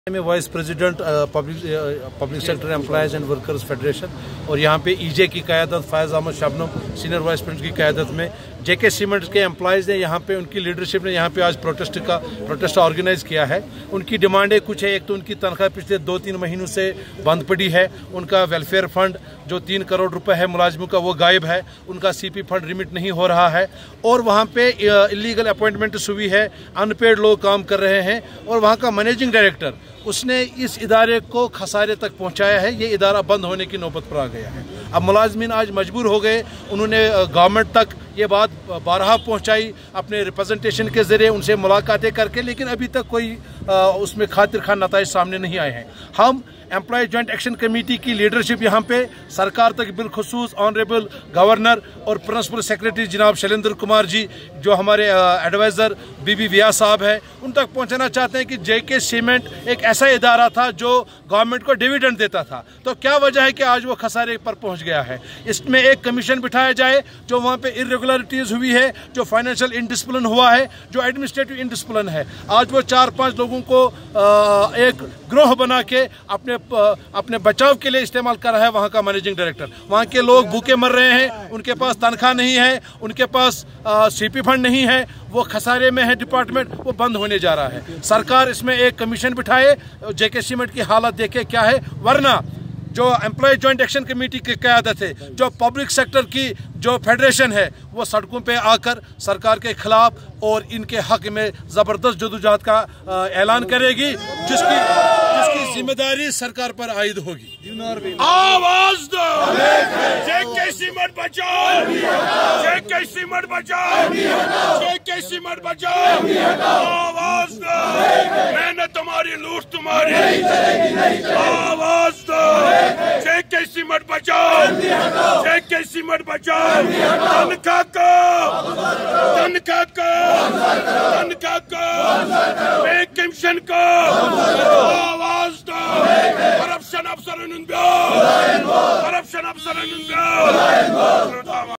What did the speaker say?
मैं vice president public sector employees and workers federation और यहाँ पे ईजे की क़यादत Fayaz Ahmad Shabnam senior vice president की क़यादत में जेके सीमेंट के एम्प्लॉयज़ ने यहाँ पे उनकी लीडरशिप ने यहाँ पे आज प्रोटेस्ट ऑर्गेनाइज किया है। उनकी डिमांडें कुछ है। एक तो उनकी तनख्वाह पिछले 2-3 महीनों से बंद पड़ी है। उनका वेलफेयर फंड जो 3 करोड़ रुपए है मुलाजिमों का वो गायब है। उनका सीपी फंड रिमिट नहीं हो रहा है और वहाँ पे इलीगल अपॉइंटमेंट्स हुई है, अनपेड लोग काम कर रहे हैं और वहाँ का मैनेजिंग डायरेक्टर उसने इस इदारे को खसारे तक पहुंचाया है। ये इदारा बंद होने की नौबत पर आ गया है। अब मुलाजमीन आज मजबूर हो गए। उन्होंने गवर्नमेंट तक ये बात बारहा पहुंचाई अपने रिप्रेजेंटेशन के जरिए, उनसे मुलाकातें करके, लेकिन अभी तक कोई उसमें खातिर खान नताइज सामने नहीं आए हैं। हम एम्प्लॉय जॉइंट एक्शन कमेटी की लीडरशिप यहाँ पे सरकार तक बिलखुसूस ऑनरेबल गवर्नर और प्रिंसिपल सेक्रेटरी जनाब शैलेंद्र कुमार जी, जो हमारे एडवाइज़र बीबी विया साहब है, उन तक पहुँचाना चाहते हैं कि जेके सीमेंट एक ऐसा इदारा था जो गवर्नमेंट को डिविडेंड देता था, तो क्या वजह है कि आज वो खसारे पर पहुँच गया है। इसमें एक कमीशन बिठाया जाए जो वहाँ पे इरेगुलरिटीज़ हुई है, जो फाइनेंशियल इंडिसिप्लिन हुआ है, जो एडमिनिस्ट्रेटिव इंडिसिप्लिन है। आज वो 4-5 लोगों को एक ग्रोह बना के अपने बचाव के लिए इस्तेमाल कर रहा है वहाँ का मैनेजिंग डायरेक्टर। वहाँ के लोग भूखे मर रहे हैं, उनके पास तनख्वाह नहीं है, उनके पास सीपी फंड नहीं है, वो खसारे में है डिपार्टमेंट, वो बंद होने जा रहा है। सरकार इसमें एक कमीशन बिठाए, जेके सीमेंट की हालत देखे क्या है, वरना जो एम्प्लॉय जॉइंट एक्शन कमेटी की क़यादत है, जो पब्लिक सेक्टर की जो फेडरेशन है, वो सड़कों पे आकर सरकार के खिलाफ और इनके हक में ज़बरदस्त जदोजहद का ऐलान करेगी, जिसकी जिम्मेदारी सरकार पर आयद होगी। आवाज दो, जेके सीमेंट बचाओ, जेके सीमेंट बचाओ, जेके सीमेंट बचाओ। आवाज दो, मेहनत तुम्हारी, लूट तुम्हारी। आवाज दो, जेके सीमेंट बचाओ, जेके सीमेंट बचाओ। तनख्वाह को, कमीशन को आवाज दो। करप्शन अफसर